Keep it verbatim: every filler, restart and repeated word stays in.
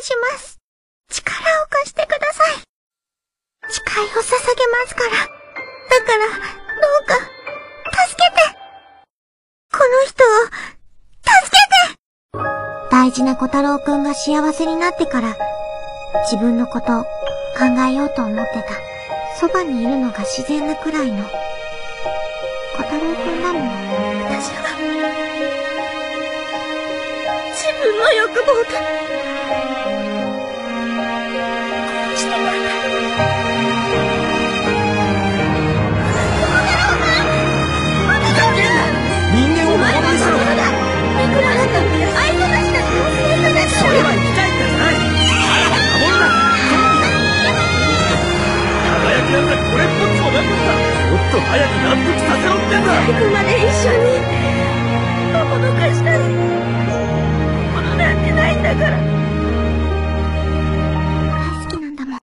します。力を貸してください。誓いを捧げますから。だから、どうか、助けて。この人を、助けて。大事な小太郎くんが幸せになってから、自分のこと考えようと思ってた。そばにいるのが自然なくらいの小太郎くんだもん。私は自分の欲望でこうしてたんだ。小太郎くん、あなたは人間を守るんだろう。いくらあなた愛想出した生徒だ。それは生きたいからない。守るな。輝きなんかこれっぽっちもなかった。もっと早く納得させろってんだ。最後まで一緒におどかしたいものなんてないんだから。